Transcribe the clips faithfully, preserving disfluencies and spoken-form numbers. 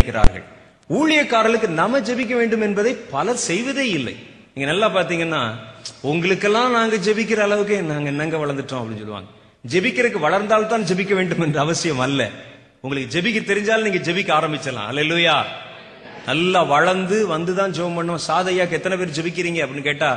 நினைக்கிறார்கள். ஊழியக்காரர்களுக்கு நம்ம ஜெபிக்க வேண்டும் என்பதை பலர் செய்வதே இல்லை. நீங்க நல்லா பாத்தீங்கன்னா, உங்களுக்கெல்லாம் நாங்க ஜெபிக்கிற அளவுக்கு நாங்க என்னங்க வளர்ந்துட்டோம் அப்படின்னு சொல்லுவாங்க. ஜெபிக்கிறதுக்கு வளர்ந்தால் தான் ஜெபிக்க வேண்டும் என்ற அவசியம் அல்ல. உங்களுக்கு ஜெபிக்க தெரிஞ்சாலும் நீங்க ஜெபிக்க ஆரம்பிச்சலாம். அல்லேலூயா. நல்லா வளர்ந்து வந்துதான் ஜெபம் பண்ணும். சாதையாக்கு எத்தனை பேர் ஜெபிக்கிறீங்க அப்படின்னு கேட்டா,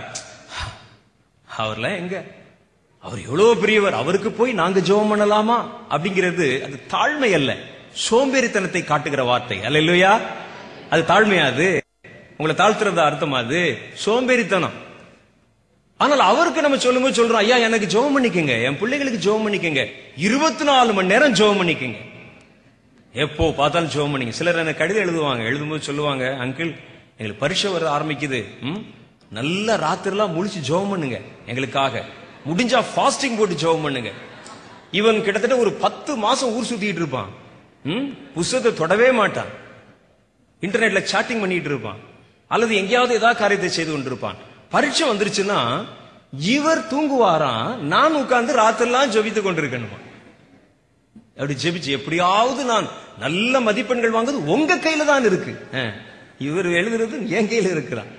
அவர்லாம் எங்க, அவர் எவ்வளவு பெரியவர், அவருக்கு போய் நாங்க ஜெபம் பண்ணலாமா அப்படிங்கிறது அது தாழ்மை அல்ல, சோம்பேறித்தனத்தை காட்டுகிற வார்த்தை. அல்லேலூயா. அது தாழ்மையா? அது உங்களை தாழ்த்துறதா அர்த்தமா? அது சோம்பேறித்தனம். ஆனால் அவருக்கு நம்ம சொல்லும்போது சொல்றோம், ஐயா எனக்கு ஜெபம் பண்ணிக்கங்க, என் பிள்ளைகளுக்கு ஜெபம் பண்ணிக்கங்க, இருபத்தி நாலு மணி நேரம் ஜெபம் பண்ணிக்கங்க, எப்போ பார்த்தாலும் ஜெபம் பண்ணிங்க. சிலர் எனக்கு கடிதம் எழுதுவாங்க, எழுதும்போது சொல்லுவாங்க, அங்கிள் எங்களுக்கு பரீட்சை வர ஆரம்பிக்குது, நல்ல ராத்திரிலாம் முழிச்சு ஜெபம் பண்ணுங்க எங்களுக்காக, முடிஞ்சா ஃபாஸ்டிங் போட்டு ஜெபம் பண்ணுங்க. இவன் கிட்டத்தட்ட ஒரு பத்து மாசம் ஊர் சுத்திட்டு இருப்பான், புத்தகத்தை தொடவே மாட்டான், இன்டர்நெட்ல சாட்டிங் பண்ணிட்டு இருப்பான், அல்லது எங்கேயாவது ஏதாவது காரியத்தை செய்து கொண்டிருப்பான். பரீட்சை வந்துருச்சுன்னா இவர் தூங்குவாராம், நான் உட்கார்ந்து ராத்திரெல்லாம் ஜெபித்து கொண்டிருக்கணுமா. அப்படி ஜெபிச்சு எப்படியாவது நான் நல்ல மதிப்பெண்கள் வாங்குறது உங்க கையில தான் இருக்கு, இவர் எழுதுறது என் கையில இருக்கிறான்,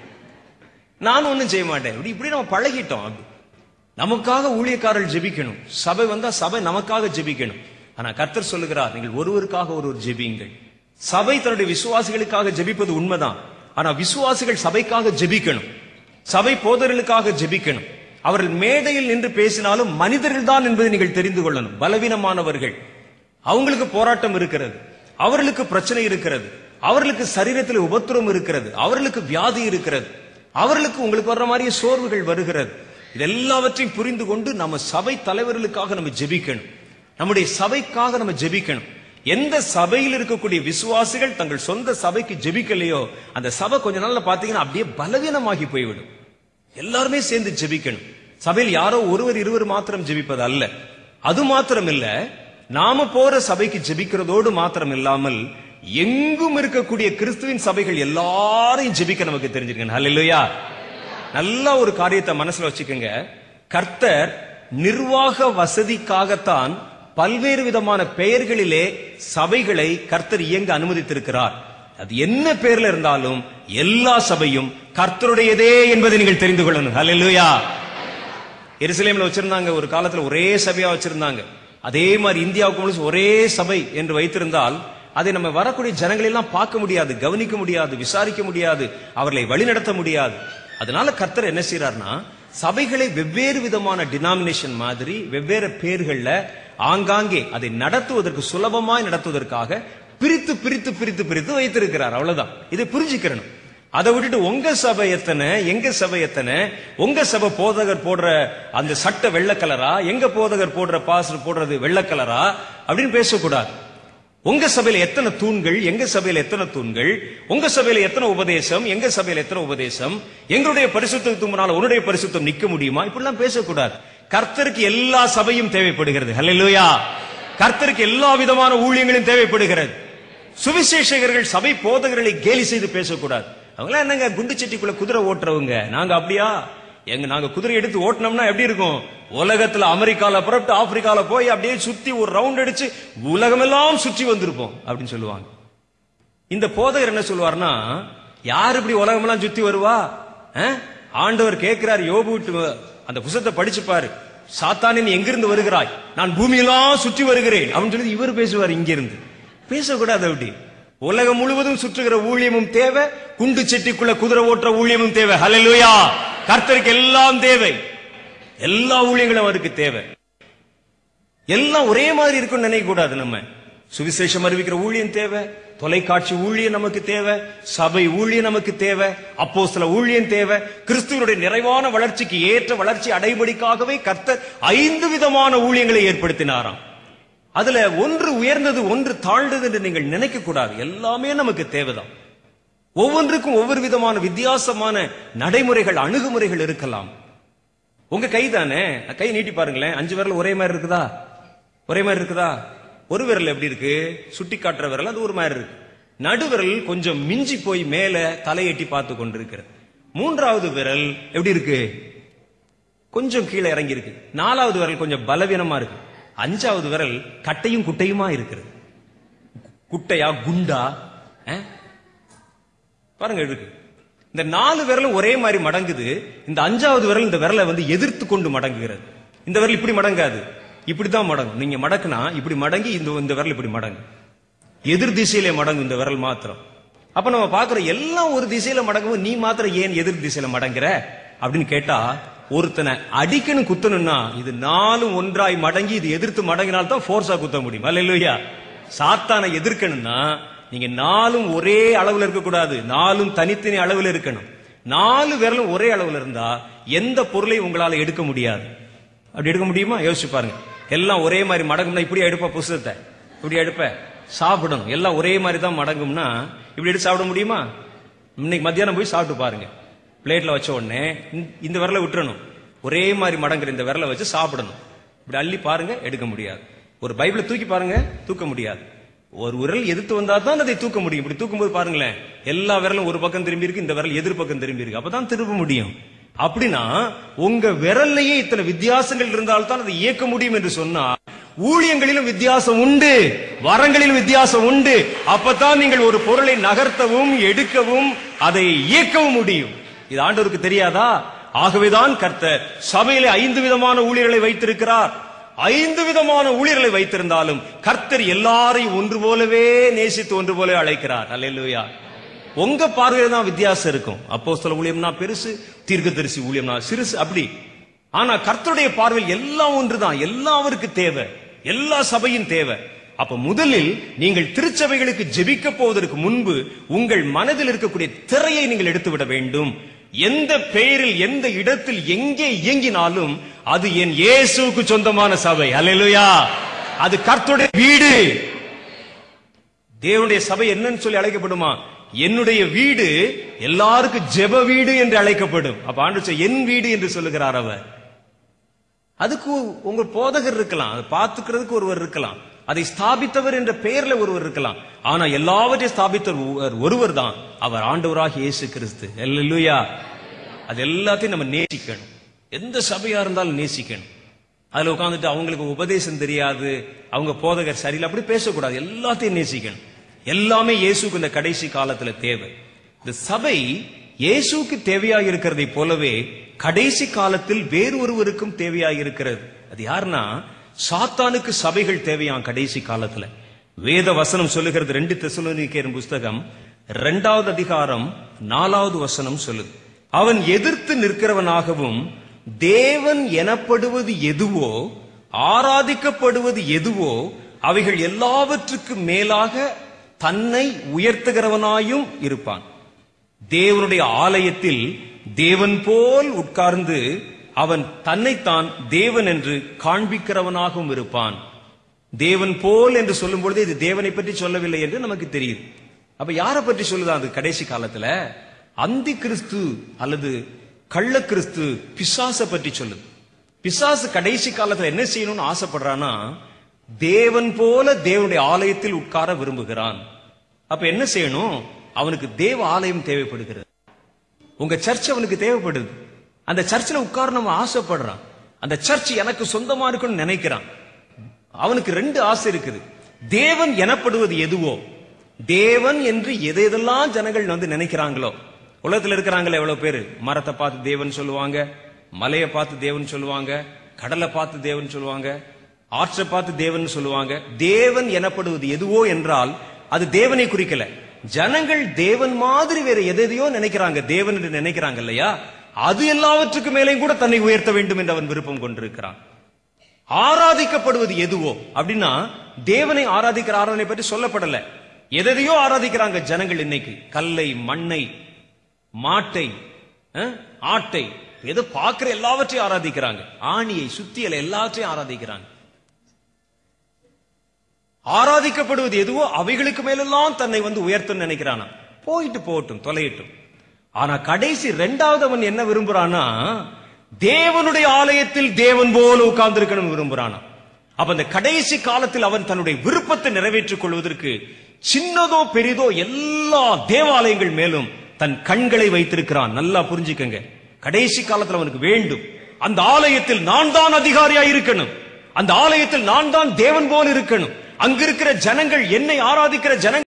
நான் ஒன்னும் செய்ய மாட்டேன். இப்படி இப்படி நம்ம பழகிட்டோம். அப்படி நமக்காக ஊழியக்காரர்கள் ஜெபிக்கணும், சபை வந்தா சபை நமக்காக ஜெபிக்கணும். ஆனா கர்த்தர் சொல்லுகிறார், நீங்கள் ஒருவருக்காக ஒருவர் ஜெபியுங்கள். சபை தன்னுடைய விசுவாசிகளுக்காக ஜெபிப்பது உண்மைதான். ஆனா விசுவாசிகள் சபைக்காக ஜெபிக்கணும், சபை போதர்களுக்காக ஜெபிக்கணும். அவர்கள் மேடையில் நின்று பேசினாலும் மனிதர்கள் தான் என்பதை நீங்கள் தெரிந்து கொள்ளணும். பலவீனமானவர்கள், அவங்களுக்கு போராட்டம் இருக்கிறது, அவர்களுக்கு பிரச்சனை இருக்கிறது, அவர்களுக்கு சரீரத்தில் உபத்திரம் இருக்கிறது, அவர்களுக்கு வியாதி இருக்கிறது, அவர்களுக்கு உங்களுக்கு வர்ற மாதிரி சோர்வுகள் வருகிறது. இதெல்லாவற்றையும் புரிந்து கொண்டு நம்ம சபை தலைவர்களுக்காக நம்ம ஜெபிக்கணும், நம்முடைய சபைக்காக நம்ம ஜெபிக்கணும். எந்த சபையில் இருக்கக்கூடிய விசுவாசிகள் தங்கள் சொந்த சபைக்கு ஜெபிக்கலையோ அந்த சபை கொஞ்ச நாள்ல பாத்தீங்கன்னா அப்படியே பலவீனமாகி போய்விடும். எல்லாருமே சேர்ந்து ஜெபிக்கணும். சபையில் யாரோ ஒருவர் இருவர் மாத்திரம் ஜெபிப்பது அல்ல. அது மாத்திரம் இல்ல, நாம போற சபைக்கு ஜெபிக்கிறதோடு மாத்திரம் இல்லாமல் எங்கும் இருக்கக்கூடிய கிறிஸ்துவின் சபைகள் எல்லாரையும் ஜெபிக்க நமக்கு தெரிஞ்சிருக்கணும். ஹல்லேலூயா. நல்ல ஒரு காரியத்தை மனசுல வச்சுக்கோங்க. கர்த்தர் நிர்வாக வசதிக்காகத்தான் பல்வேறு விதமான பெயர்களிலே சபைகளை கர்த்தர் இயங்க அனுமதித்திருக்கிறார். அது என்ன பேர்ல இருந்தாலும் எல்லா சபையும் கர்த்தருடையதே என்பதை நீங்கள் தெரிந்து கொள்ளணும். ஹல்லேலூயா. எருசலேம்ல வச்சிருந்தாங்க, ஒரு காலத்துல ஒரே சபையா வச்சிருந்தாங்க. அதே மாதிரி இந்தியாவுக்கு ஒரே சபை என்று வைத்திருந்தால் அதை நம்ம வரக்கூடிய ஜனங்களை எல்லாம் பார்க்க முடியாது, கவனிக்க முடியாது, விசாரிக்க முடியாது, அவர்களை வழிநடத்த முடியாது. அதனால கர்த்தர் என்ன செய்யறார்னா, சபைகளை வெவ்வேறு விதமான டினாமினேஷன் மாதிரி வெவ்வேறு பேர்கள்ல ஆங்காங்கே அதை நடத்துவதற்கு, சுலபமாய் நடத்துவதற்காக பிரித்து பிரித்து பிரித்து பிரித்து வைத்திருக்கிறார். அவ்வளவுதான். இதை புரிஞ்சுக்கிறணும். அதை விட்டுட்டு உங்க சபை எத்தனை, எங்க சபை எத்தனை, உங்க சபை போதகர் போடுற அந்த சட்டை வெள்ளை கலரா, எங்க போதகர் போடுற பாஸ்டர் போடுறது வெள்ளை கலரா அப்படின்னு பேசக்கூடாது. உங்க சபையில எத்தனை தூண்கள், எங்க சபையில எத்தனை தூண்கள், உங்க சபையில எத்தனை உபதேசம், எங்க சபையில எத்தனை உபதேசம், எங்களுடைய பரிசுத்தத்துக்கு முன்னால உன்னுடைய பரிசுத்தம் நிக்க முடியுமா, இப்படிலாம் பேசக்கூடாது. கர்த்தருக்கு எல்லா சபையும் தேவைப்படுகிறது. ஹல்லேலூயா. கர்த்தருக்கு எல்லா விதமான ஊழியங்களும் தேவைப்படுகிறது. சுவிசேஷகர்கள் சபை போதகர்களை கேலி செய்து பேசக்கூடாது. அவங்களாம் என்னங்க குண்டு சட்டிக்குள்ள குதிரை ஓட்டுறவங்க, நாங்க அப்படியா, எங்க நாங்க குதிரை எடுத்து ஓட்டினோம்னா எப்படி இருக்கும், உலகத்துல அமெரிக்கால புறப்பட்டு ஆப்பிரிக்கால போய் அப்படியே சுத்தி ஒரு ரவுண்ட் அடிச்சு உலகமெல்லாம் சுற்றி வந்திருப்போம் அப்படின்னு சொல்லுவாங்க. இந்த போதகர் என்ன சொல்லுவார்னா, யார் இப்படி உலகமெல்லாம் சுத்தி வருவா, ஆண்டவர் கேட்கிறார், யோபு அந்த புத்தகத்தை படிச்சு பாரு, சாத்தானே நீ எங்கிருந்து வருகிறாய், நான் பூமியெல்லாம் சுற்றி வருகிறேன் அப்படின்னு சொல்லி இவர் பேசுவார். இங்கிருந்து பேசக்கூடாது. அப்படி உலகம் முழுவதும் சுற்றுகிற ஊழியமும் தேவை, குண்டு செட்டிக்குள்ள குதிரை ஓட்டுற ஊழியமும் தேவை. ஹல்லேலூயா. கர்த்தருக்கு எல்லாம் தேவை, எல்லா ஊழியங்களும் அவருக்கு தேவை. எல்லாம் ஒரே மாதிரி இருக்குன்னு நினைக்க கூடாது. நம்ம சுவிசேஷம் அறிவிக்கிற ஊழியம் தேவை, தொலைக்காட்சி ஊழியம் நமக்கு தேவை, சபை ஊழியம் நமக்கு தேவை, அப்போஸ்தல ஊழியம் தேவை. கிறிஸ்துவனுடைய நிறைவான வளர்ச்சிக்கு ஏற்ற வளர்ச்சி அடைபடிக்காகவே கர்த்தர் ஐந்து விதமான ஊழியங்களை ஏற்படுத்தினாராம். அதுல ஒன்று உயர்ந்தது, ஒன்று தாழ்ந்தது என்று நீங்கள் நினைக்க கூடாது. எல்லாமே நமக்கு தேவைதான். ஒவ்வொன்றுக்கும் ஒவ்வொரு விதமான வித்தியாசமான நடைமுறைகள், அணுகுமுறைகள் இருக்கலாம். உங்க கை தானே, கை நீட்டி பாருங்களேன், அஞ்சு விரல் ஒரே மாதிரி இருக்குதா, ஒரே மாதிரி இருக்குதா? ஒரு விரல் எப்படி இருக்கு, சுட்டி காட்டுற விரல் அது ஒரு மாதிரி இருக்கு. நடுவிரல் கொஞ்சம் மிஞ்சி போய் மேல தலையெட்டி பார்த்து கொண்டிருக்கிறது. மூன்றாவது விரல் எப்படி இருக்கு, கொஞ்சம் கீழே இறங்கி இருக்கு. நாலாவது விரல் கொஞ்சம் பலவீனமா இருக்கு. அஞ்சாவது விரல் கட்டையும் குட்டையுமா இருக்கிறது. குட்டையா குண்டா, பாருங்க இருக்கு. இந்த நாலு விரலும் ஒரே மாதிரி மடங்குது. இந்த அஞ்சாவது விரல் இந்த விரலை வந்து எதிர்த்து கொண்டு மடங்குகிறது. இந்த விரல் இப்படி மடங்காது, இப்படித்தான் மடங்கும். நீங்க மடக்குனா இப்படி மடங்கி இந்த இந்த விரல் இப்படி மடங்கு, எதிர் திசையிலே மடங்கும் இந்த விரல் மாத்திரம். அப்ப நம்ம பாக்குற எல்லாம் ஒரு திசையில மடங்கும், நீ மாத்திரம் ஏன் எதிர் திசையில மடங்குற அப்படின்னு கேட்டா, ஒருத்தனை அடிக்கணும் குத்தணும்னா இது நாலும் ஒன்றாய் மடங்கி இது எதிர்த்து மடங்கினால்தான் போர்ஸா குத்த முடியும். அல்லேலூயா. சாத்தானை எதிர்க்கணும்னா நீங்க நாலும் ஒரே அளவுல இருக்க கூடாது, நாலும் தனித்தனி அளவுல இருக்கணும். நாலு விரலும் ஒரே அளவுல இருந்தா எந்த பொருளையும் உங்களால எடுக்க முடியாது. அப்படி எடுக்க முடியுமா? யோசிச்சு பாருங்க. எல்லாம் ஒரே மாதிரி மடங்கும்னா இப்படி எடுப்ப, புஸ்தகத்தை இப்படி எடுப்ப, சாப்பிடணும் எல்லாம் ஒரே மாதிரி தான் மடங்கும்னா இப்படி எடுத்து சாப்பிட முடியுமா? இன்னைக்கு மத்தியானம் போய் சாப்பிட்டு பாருங்க. பிளேட்ல வச்ச உடனே இந்த விரலை விட்டுறணும், ஒரே மாதிரி மடங்குற இந்த விரலை வச்சு சாப்பிடணும். இப்படி அள்ளி பாருங்க, எடுக்க முடியாது. ஒரு பைபிளை தூக்கி பாருங்க, தூக்க முடியாது. ஒரு விரல் எதிர்த்து வந்தா தான் அதை தூக்க முடியும். இப்படி தூக்கும் போது பாருங்களேன், எல்லா விரலும் ஒரு பக்கம் திரும்பி இருக்கு, இந்த விரல் எதிர் பக்கம் திரும்பி இருக்கு, அப்பதான் திரும்ப முடியும். அப்படின்னா உங்க விரல்லையே இத்தனை வித்தியாசங்கள் இருந்தால்தான் அதை இயக்க முடியும் என்று சொன்னா, ஊழியங்களிலும் வித்தியாசம் உண்டு, வரங்களிலும் வித்தியாசம் உண்டு. அப்பதான் நீங்கள் ஒரு பொருளை நகர்த்தவும் எடுக்கவும் அதை இயக்கவும் முடியும். இது ஆண்டவருக்கு தெரியாதா? ஆகவேதான் கர்த்தர் சபையிலே ஐந்து விதமான ஊழியர்களை வைத்திருக்கிறார். ஐந்து விதமான ஊழியர்களை வைத்திருந்தாலும் கர்த்தர் எல்லாரையும் ஒன்று போலவே நேசித்து ஒன்று போல அழைக்கிறார். அல்லேலூயா. உங்க பார்வையில தான் வித்தியாசம் இருக்கும். அப்போஸ்தல ஊழியம்னா பெருசு, தீர்க்கதரிசி ஊழியம்னா சிறுசு, அப்படி. ஆனா கர்த்தருடைய பார்வையில் எல்லாம் ஒன்றுதான், எல்லாருக்கு தேவை, எல்லா சபையின் தேவை. அப்ப முதலில் நீங்கள் திருச்சபைகளுக்கு ஜெபிக்க போவதற்கு முன்பு உங்கள் மனதில் இருக்கக்கூடிய திரையை நீங்கள் எடுத்து விட வேண்டும். எந்த பெயரில் எந்த இடத்தில் எங்கே இயங்கினாலும் அது என் இயேசுவுக்கு சொந்தமான சபை. அல்லேலூயா. அது கர்த்தருடைய வீடு. தேவனுடைய சபை என்னன்னு சொல்லி அழைக்கப்படுமா? என்னுடைய வீடு எல்லாருக்கும் ஜெப வீடு என்று அழைக்கப்படும். அப்ப ஆண்டவர் என் வீடு என்று சொல்லுகிறார் அவர். அதுக்கு உங்க போதகர் இருக்கலாம், அதை பார்த்துக்கிறதுக்கு ஒருவர் இருக்கலாம், அதை ஸ்தாபித்தவர் என்ற பெயர்ல ஒருவர் இருக்கலாம். ஆனா எல்லாவற்றையும் ஸ்தாபித்தவர் ஒருவர் தான், அவர் ஆண்டவராகிய இயேசு கிறிஸ்து. அல்லேலூயா. அது எல்லாத்தையும் நம்ம நேசிக்கணும். எந்த சபையா இருந்தாலும் நேசிக்கணும். அதுல உட்கார்ந்துட்டு அவங்களுக்கு உபதேசம் தெரியாது, அவங்க போதகர் சரியில்லை, அப்படி பேசக்கூடாது. எல்லாத்தையும் நேசிக்கணும். எல்லாமே இயேசுக்கு இந்த கடைசி காலத்துல தேவை. இந்த சபை இயேசுக்கு தேவையாக இருக்கிறதை போலவே கடைசி காலத்தில் வேறு ஒருவருக்கும் தேவையாக இருக்கிறது. அது யாருன்னா, சாத்தானுக்கு சபைகள் தேவையாம் கடைசி காலத்துல. வேத வசனம் சொல்லுகிறது. ரெண்டு தெசலோனிக்கேயர் புஸ்தகம் இரண்டாவது அதிகாரம் நாலாவது வசனம் சொல்லுது, அவன் எதிர்த்து நிற்கிறவனாகவும் தேவன் எனப்படுவது எதுவோ ஆராதிக்கப்படுவது எதுவோ அவைகள் எல்லாவற்றுக்கும் மேலாக தன்னை உயர்த்துகிறவனாயும் இருப்பான். தேவனுடைய ஆலயத்தில் தேவன் போல் உட்கார்ந்து அவன் தன்னைத்தான் தேவன் என்று காண்பிக்கிறவனாகவும் இருப்பான். தேவன் போல் என்று சொல்லும் பொழுது இது தேவனை பற்றி சொல்லவில்லை என்று நமக்கு தெரியுது. அப்ப யாரை பற்றி சொல்லுதான் அது கடைசி காலத்துல? அந்தி கிறிஸ்து அல்லது கள்ள கிறிஸ்து, பிசாச பற்றி சொல்லுது. பிசாசு கடைசி காலத்துல என்ன செய்யணும்னு ஆசைப்படுறானா, தேவன் போல தேவனுடைய ஆலயத்தில் உட்கார விரும்புகிறான். அப்ப என்ன செய்யணும்? அவனுக்கு தேவ ஆலயம் தேவைப்படுகிறது. உங்க சர்ச் அவனுக்கு தேவைப்படுது. அந்த சர்ச்சில் உட்கார நம்ம ஆசைப்படுறான். அந்த சர்ச் எனக்கு சொந்தமா இருக்குன்னு நினைக்கிறான். அவனுக்கு ரெண்டு ஆசை இருக்குது. தேவன் எனப்படுவது எதுவோ, தேவன் என்று எதை எதெல்லாம் ஜனங்கள் வந்து நினைக்கிறாங்களோ, உலகத்தில் இருக்கிறாங்களே எவ்வளவு பேரு, மரத்தை பார்த்து தேவன் சொல்லுவாங்க, மலையை பார்த்து தேவன் சொல்லுவாங்க, கடலை பார்த்து தேவன் சொல்லுவாங்க, ஆற்றை பார்த்து தேவன் சொல்லுவாங்க. தேவன் எனப்படுவது எதுவோ என்றால் அது தேவனை குறிக்கல. ஜனங்கள் தேவன் மாதிரி வேற எதையோ நினைக்கிறாங்க, தேவன் என்று நினைக்கிறாங்க இல்லையா? அது எல்லாவற்றுக்கு மேலேயும் கூட தன்னை உயர்த்த வேண்டும் என்று அவன் விருப்பம் கொண்டிருக்கிறான். ஆராதிக்கப்படுவது எதுவோ அப்படின்னா தேவனை ஆராதிக்கிற ஆராதனை பற்றி சொல்லப்படல. எதையோ ஆராதிக்கிறாங்க ஜனங்கள் இன்னைக்கு. கல்லை, மண்ணை, மாட்டை, ஆட்டை, எது பார்க்கிற எல்லாவற்றையும் ஆராதிக்கிறாங்க. ஆணியை, சுத்தியலை எல்லாவற்றையும் ஆராதிக்கிறாங்க. ஆராதிக்கப்படுவது எதுவோ அவைகளுக்கு மேலெல்லாம் தன்னை வந்து உயர்த்த நினைக்கிறானா. போயிட்டு போகட்டும், தொலையிட்டும். ஆனா கடைசி இரண்டாவது அவன் என்ன விரும்புறானா, தேவனுடைய ஆலயத்தில் தேவன் போல உட்கார்ந்து இருக்கணும் விரும்புறானா. அப்ப அந்த கடைசி காலத்தில் அவன் தன்னுடைய விருப்பத்தை நிறைவேற்றிக் கொள்வதற்கு சின்னதோ பெரிதோ எல்லா தேவாலயங்கள் மேலும் தன் கண்களை வைத்திருக்கிறான். நல்லா புரிஞ்சுக்கங்க. கடைசி காலத்தில் அவனுக்கு வேண்டும், அந்த ஆலயத்தில் நான் தான் அதிகாரியா இருக்கணும், அந்த ஆலயத்தில் நான் தான் தேவன் போல இருக்கணும், அங்கிருக்கிற ஜனங்கள் என்னை ஆராதிக்கிற ஜனங்கள்